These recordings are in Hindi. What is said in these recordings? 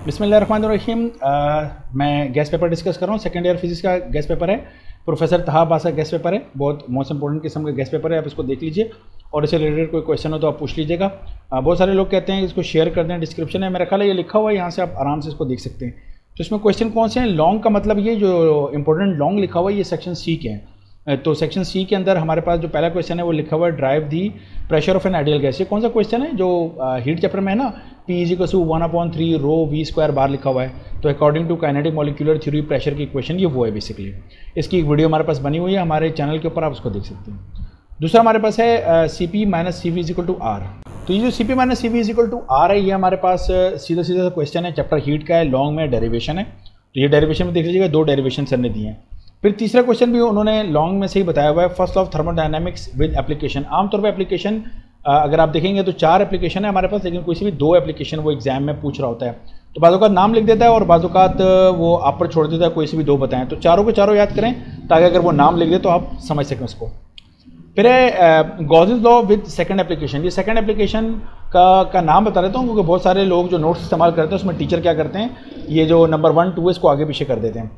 बिस्मिल्लाहिर्रहमानिर्रहीम। मैं गैस पेपर डिस्कस कर रहा हूँ। सेकेंड ईयर फिजिक्स का गैस पेपर है, प्रोफेसर तहा बासा गैस पेपर है। बहुत मोस्ट इंपॉर्टेंट किस्म का गैस पेपर है, आप इसको देख लीजिए और इससे रिलेटेड कोई क्वेश्चन हो तो आप पूछ लीजिएगा। बहुत सारे लोग कहते हैं इसको शेयर कर दें, डिस्क्रिप्शन है मेरा ख्याल है ये लिखा हुआ है, यहाँ से आप आराम से इसको देख सकते हैं। तो इसमें क्वेश्चन कौन से हैं? लॉन्ग का मतलब ये जो इंपॉर्टेंट लॉन्ग लिखा हुआ है ये सेक्शन सी के हैं। तो सेक्शन सी के अंदर हमारे पास जो पहला क्वेश्चन है वो लिखा हुआ है derive the pressure of an ideal gas. ये कौन सा क्वेश्चन है? जो हीट चैप्टर में है ना, P = 1/3 रो v² बार लिखा हुआ है। तो according to kinetic molecular theory pressure की इक्वेशन ये वो है बेसिकली। इसकी एक वीडियो हमारे पास बनी हुई है हमारे चैनल के ऊपर, आप उसको देख सकते हैं। दूसरा हमारे पास है Cp - Cv = R। तो ये जो Cp - Cv = R है, ये हमारे पास सीधा सीधा क्वेश्चन है, चैप्टर हीट का है, लॉन्ग में डेरिवेशन है। तो ये डेरिवेशन में देख लीजिएगा, दो डेरिवेशन सर ने दिए हैं। फिर तीसरा क्वेश्चन भी उन्होंने लॉन्ग में से ही बताया हुआ है, first law of thermodynamics with application. आमतौर पर एप्लीकेशन अगर आप देखेंगे तो 4 एप्लीकेशन है हमारे पास, लेकिन कोई सी भी 2 एप्लीकेशन वो एग्जाम में पूछ रहा होता है। तो बाज़ औक़ात नाम लिख देता है और बाज़ औक़ात वो आप पर छोड़ देता है, कोई सी भी 2 बताएं। तो चारों के चारों याद करें ताकि अगर वो नाम लिख दे तो आप समझ सकें उसको। फिर है Gauss's law with second application. ये सेकंड एप्लीकेशन का नाम बता देता हूँ क्योंकि बहुत सारे लोग जो नोट्स इस्तेमाल करते हैं उसमें टीचर क्या करते हैं, ये जो नंबर 1, 2 इसको आगे पीछे कर देते हैं।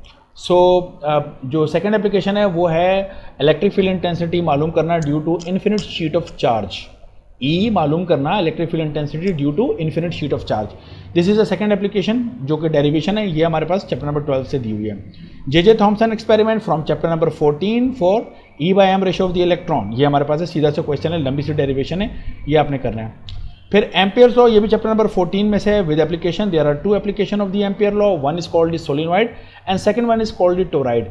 जो सेकंड एप्लीकेशन है वो है इलेक्ट्रिक फील्ड इंटेंसिटी मालूम करना due to infinite sheet of charge. E मालूम करना electric field intensity due to infinite sheet of charge. This is a second application जो कि डेरिवेशन है, ये हमारे पास चैप्टर नंबर 12 से दी हुई है। J Thomson experiment from chapter number 14 for E/m ratio of the electron, ये हमारे पास है, सीधा सा क्वेश्चन है, लंबी सी डेरिवेशन है, ये आपने करना है। फिर एम्पियर्स लॉ, ये भी चैप्टर नंबर 14 में से है with application. There are 2 application of the Ampere law, one is called the solenoid and second one is called the toroid.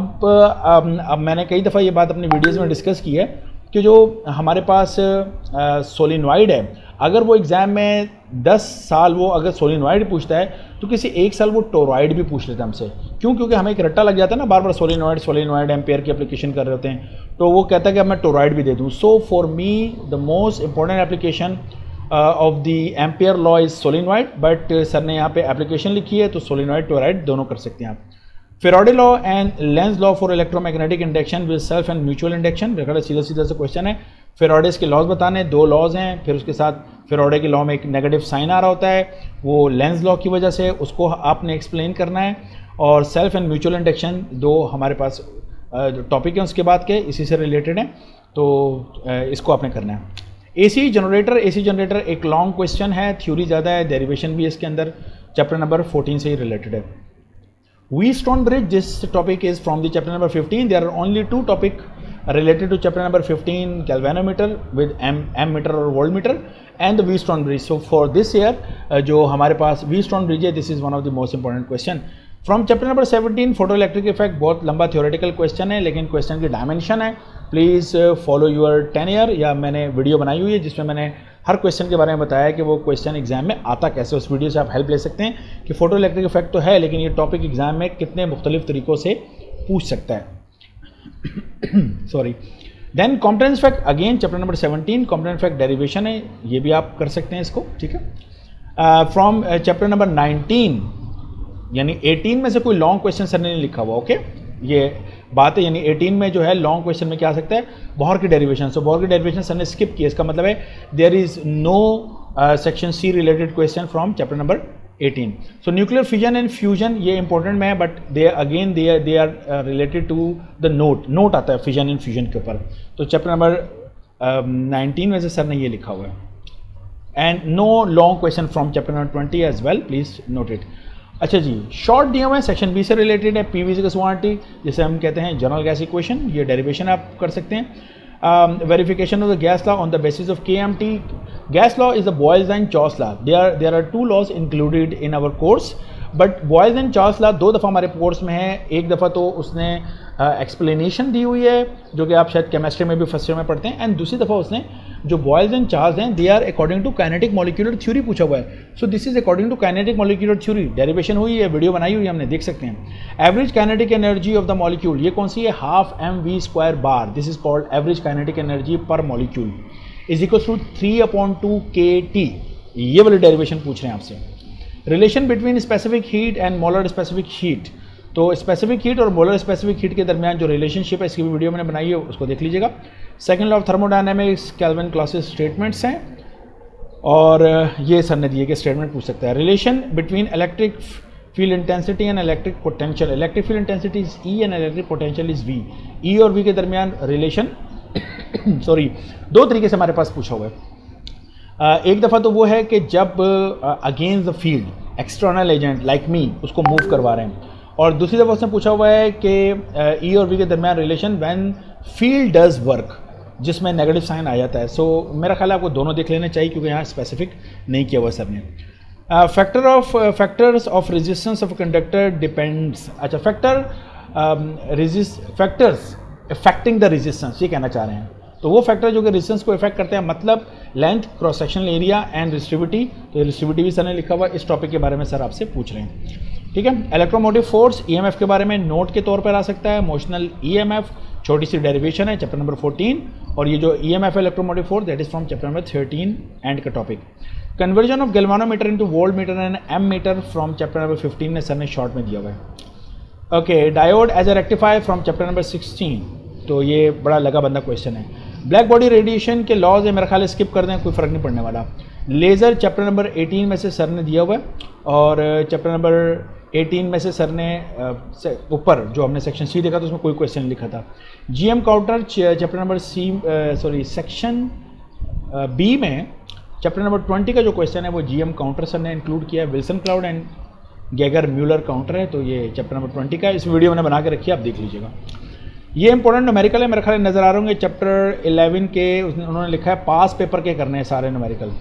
अब मैंने कई दफ़ा ये बात अपनी वीडियोस में डिस्कस की है कि जो हमारे पास सोलिनॉइड है, अगर वो एग्ज़ाम में 10 साल वो अगर सोलिनॉइड पूछता है तो किसी एक साल वो टोरॉइड भी पूछ लेता है हमसे। क्यों? क्योंकि हमें एक रट्टा लग जाता है ना, बार बार सोलिनॉइड एम्पेयर की एप्लीकेशन कर रहे होते हैं, तो वो कहता है कि अब मैं टोरॉइड भी दे दूँ। So for me the most important application of the Ampere law is solenoid, but sir ने यहाँ पे एप्लीकेशन लिखी है तो सोलिनॉइड टोरॉइड दोनों कर सकते हैं आप। Faraday law and Lenz law for electromagnetic induction with self and mutual induction. देखा सीधा सीधा सा क्वेश्चन है, फेराडेस के लॉज बताने, 2 लॉज हैं, फिर उसके साथ फेराडे के लॉ में एक नेगेटिव साइन आ रहा होता है, वो लेंज लॉ की वजह से, उसको आपने एक्सप्लेन करना है। और सेल्फ एंड म्यूचुअल इंडक्शन 2 हमारे पास टॉपिक हैं उसके बाद के, इसी से रिलेटेड है, तो इसको आपने करना है। एसी जनरेटर एक लॉन्ग क्वेश्चन है, थ्योरी ज़्यादा है, डेरिवेशन भी इसके अंदर चैप्टर नंबर 14 से ही रिलेटेड है। Wheatstone bridge, this topic is from the chapter number 15. There are only 2 topic related to chapter number 15, galvanometer with ammeter or voltmeter and the Wheatstone bridge. So for this year जो हमारे पास Wheatstone bridge है, this is one of the most important question. From chapter number 17, photoelectric effect, बहुत लंबा theoretical question है, लेकिन question की dimension है। प्लीज़ फॉलो यूर टेन्योर, या मैंने वीडियो बनाई हुई है जिसमें मैंने हर क्वेश्चन के बारे में बताया कि वो क्वेश्चन एग्जाम में आता कैसे। उस वीडियो से आप हेल्प ले सकते हैं कि फोटो इलेक्ट्रिक इफेक्ट तो है, लेकिन ये टॉपिक एग्जाम में कितने मुख्तलिफ तरीक़ों से पूछ सकता है। Sorry. Then Compton effect, again chapter number 17, Compton effect derivation है, ये भी आप कर सकते हैं इसको, ठीक है। फ्रॉम चैप्टर नंबर 19 यानी 18 में से कोई लॉन्ग क्वेश्चन सर ने नहीं लिखा हुआ, ओके, ये बात है। यानी 18 में जो है लॉन्ग क्वेश्चन में क्या आ सकता है, बोहर की डेरिवेशन। सो बोहर की डेरिवेशन सर ने स्किप किया, इसका मतलब है there is no section C related question from chapter number 18। So nuclear fission and fusion, ये इंपॉर्टेंट में है, but they are related to the note आता है फिजन एंड फ्यूजन के ऊपर। तो चैप्टर नंबर 19 में से सर ने ये लिखा हुआ है। And no long question from chapter number 20 as well, please note it. अच्छा जी, शॉर्ट दिया हुआ है, सेक्शन बी से रिलेटेड है, PV = 1RT, जिसे हम कहते हैं जनरल गैस इक्वेशन, ये डेरिवेशन आप कर सकते हैं। Verification of the gas law on the basis of KMT। Gas law is the Boyle's and चॉस law. There are 2 laws included in our course, but Boyle's and चॉस लॉ 2 दफ़ा हमारे कोर्स में है। एक दफ़ा तो उसने एक्सप्लेनेशन दी हुई है जो कि आप शायद केमिस्ट्री में भी फर्स्ट ईयर में पढ़ते हैं, एंड दूसरी दफ़ा उसने जो बॉयल्स एंड चार्ल्स हैं, they are according to kinetic molecular theory पूछा हुआ है। So this is according to kinetic molecular theory, derivation हुई है, वीडियो बनाई हुई है हमने, देख सकते हैं। Average kinetic energy of the molecule, ये कौन सी है, 12 mv² bar, this is called average kinetic energy per molecule, is equal to 3/2 kT। ये वाली डेरिवेशन पूछ रहे हैं आपसे। Relation between specific heat and molar specific heat, तो स्पेसिफिक हीट और मोलर स्पेसिफिक हीट के दरमियान जो रिलेशनशिप है, इसकी भी वीडियो मैंने बनाई है, उसको देख लीजिएगा। Second law of thermodynamics, Kelvin Clausius statements हैं। और ये सर ने दिए कि स्टेटमेंट पूछ सकता है, relation between electric field intensity and electric potential, electric field intensity is E and electric potential is V, E और वी के दरमियान रिलेशन सॉरी दो तरीके से हमारे पास पूछा हुआ है। एक दफ़ा तो वो है कि जब against the field external agent like me उसको मूव करवा रहे हैं, और दूसरी दफ़ा उसने पूछा हुआ है कि ई और वी के दरमियान relation when field does work, जिसमें नेगेटिव साइन आ जाता है। सो मेरा ख्याल है आपको दोनों देख लेने चाहिए क्योंकि यहाँ स्पेसिफिक नहीं किया हुआ सर ने। Factors of resistance of conductor depends, अच्छा फैक्टर्स अफेक्टिंग द रेजिस्टेंस ये कहना चाह रहे हैं, तो वो फैक्टर जो कि रेजिस्टेंस को इफेक्ट करते हैं, मतलब length, cross sectional area and resistivity. तो रेजिस्टिविटी भी सर ने लिखा हुआ, इस टॉपिक के बारे में सर आपसे पूछ रहे हैं, ठीक है। इलेक्ट्रोमोटिव फोर्स ईएमएफ के बारे में नोट के तौर पर आ सकता है, मोशनल ईएमएफ छोटी सी डेरिवेशन है चैप्टर नंबर 14, और ये जो ईएमएफ है electromotive force that is from chapter number 13 end का topic. Conversion of galvanometer into volt meter and ammeter from chapter number 15 ने सर ने शॉर्ट में दिया हुआ है। Okay, diode as a rectifier from chapter number 16, तो ये बड़ा लगा बंदा क्वेश्चन है। ब्लैक बॉडी रेडिएशन के लॉज है, मेरा ख्याल स्किप कर दें, कोई फ़र्क नहीं पड़ने वाला। लेज़र चैप्टर नंबर 18 में से सर ने दिया हुआ है, और चैप्टर नंबर 18 में से सर ने ऊपर जो हमने सेक्शन सी देखा था उसमें कोई क्वेश्चन लिखा था। GM counter chapter number section B में चैप्टर नंबर 20 का जो क्वेश्चन है वो जीएम काउंटर सर ने इंक्लूड किया है, Wilson cloud and Geiger Muller counter है, तो ये चैप्टर नंबर 20 का इस वीडियो मैंने बना के रखी है, आप देख लीजिएगा। ये इंपॉर्टेंट न्यूमेरिकल है, मेरे ख्याल नज़र आ रहे होंगे। चैप्टर 11 के उन्होंने लिखा है पास पेपर के करने हैं सारे न्यूमेरिकल,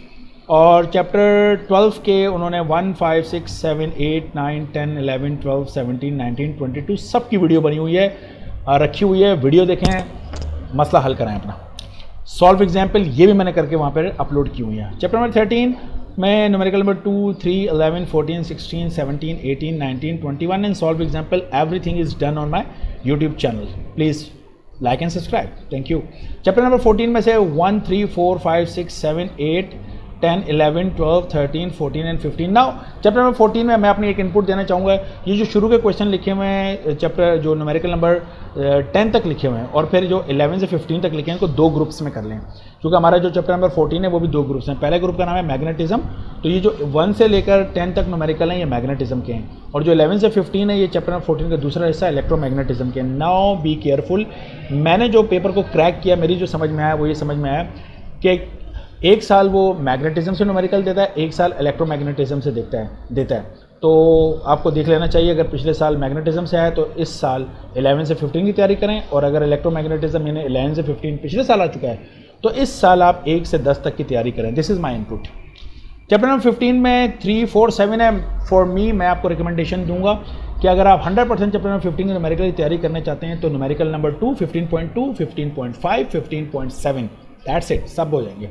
और चैप्टर 12 के उन्होंने 1, 5, 6, 7, 8, 9, 10, 11, 12, 17, 19, 22 सब की वीडियो बनी हुई है, रखी हुई है, वीडियो देखें, मसला हल कराएं अपना। सॉल्व एग्जाम्पल ये भी मैंने करके वहाँ पर अपलोड की हुई है। चैप्टर नंबर 13 में numerical number 2, 3, 11, 14, 16, 17, 18, 19, 21 and solve example everything is done on my YouTube channel, please like and subscribe, thank you. Chapter number 14 में से 1, 3, 4, 5, 6, 7, 8, 10, 11, 12, 13, 14 एंड 15। नाउ चैप्टर नंबर 14 में मैं अपनी एक इनपुट देना चाहूँगा। ये जो शुरू के क्वेश्चन लिखे हुए हैं चैप्टर जो न्यूमेरिकल नंबर 10 तक लिखे हुए हैं, और फिर जो 11 से 15 तक लिखे हैं इनको दो ग्रुप्स में कर लें, क्योंकि हमारा जो चैप्टर नंबर 14 है वो भी दो ग्रुप्स हैं। पहले ग्रुप का नाम है मैग्नेटिज्म, तो ये जो 1 से लेकर 10 तक न्यूमेरिकल हैं ये मैग्नेटिज्म के हैं, और जो 11 से 15 है ये चैप्टर नंबर 14 का दूसरा हिस्सा इलेक्ट्रोमैग्नेटिज्म के। नाउ बी केयरफुल, मैंने जो पेपर को क्रैक किया, मेरी जो समझ में आया वो ये समझ में आया कि एक साल वो मैग्नेटिज्म से न्यूमेरिकल देता है, एक साल इलेक्ट्रोमैग्नेटिज्म से देता है। तो आपको देख लेना चाहिए, अगर पिछले साल मैग्नेटिज्म से आया तो इस साल 11 से 15 की तैयारी करें, और अगर इलेक्ट्रोमैग्नेटिज्म यानी 11 से 15 पिछले साल आ चुका है तो इस साल आप 1 से 10 तक की तैयारी करें। This is my input. Chapter number 15 में 3, 4, 7 है। फॉर मी मैं आपको रिकमेंडेशन दूंगा कि अगर आप 100% चैप्टर नंबर 15 की न्यूमेरिकल की तैयारी करना चाहते हैं तो न्यूमेरिकल नंबर 2, 15.2, 15.5, 15.7 दैट्स इट, सब हो जाएंगे।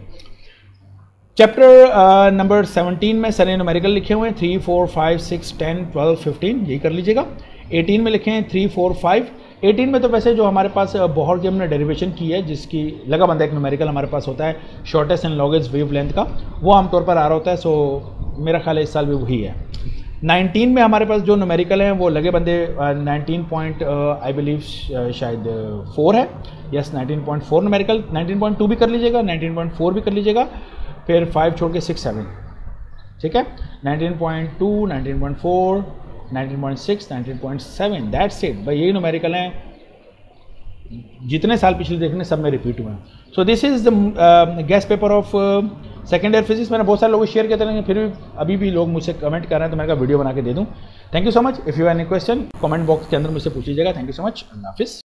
चैप्टर नंबर 17 में सर ने न्यूमेरिकल लिखे हुए हैं 3, 4, 5, 6, 10, 12, 15, यही कर लीजिएगा। 18 में लिखे हैं 3, 4, 5। 18 में तो वैसे जो हमारे पास बोहर की हमने डेरिवेशन की है, जिसकी लगा बंदा एक न्यूमेरिकल हमारे पास होता है shortest and longest wavelength का, वो आमतौर पर आ रहा होता है, सो मेरा ख्याल है इस साल भी वही है। 19 में हमारे पास जो न्यूमेरिकल हैं वो लगे बंदे 19 आई बिलीव शायद 4 है, यस 19.4 न्यूमेरिकल। 19.2 भी कर लीजिएगा, 19.4 भी कर लीजिएगा, फिर 5 छोड़ के 6, 7, ठीक है। 19.2, 19.4, 19.6, 19.7 दैट्स इट भाई, यही न्यूमेरिकल हैं, जितने साल पिछले देखने सब में रिपीट हुए हैं। So this is the guess paper of second year physics. मैंने बहुत सारे लोगों को शेयर किया था, फिर भी अभी भी लोग मुझसे कमेंट कर रहे हैं तो मैंने कहा वीडियो बना के दे दूँ। Thank you so much. If you have any question comment box के अंदर मुझसे पूछ लीजिएगा। Thank you so much. अल्लाह हाफिज़।